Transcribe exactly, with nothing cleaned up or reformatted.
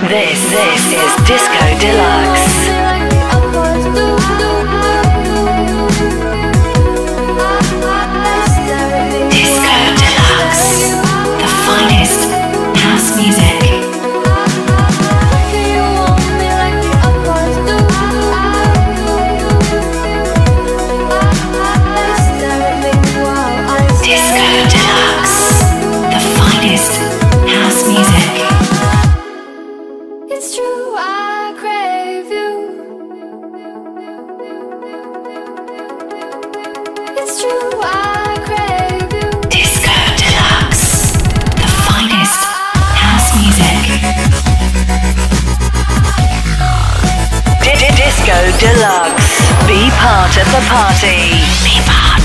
This, this is Disco Deluxe. Disco Deluxe. Be part of the party. Be part.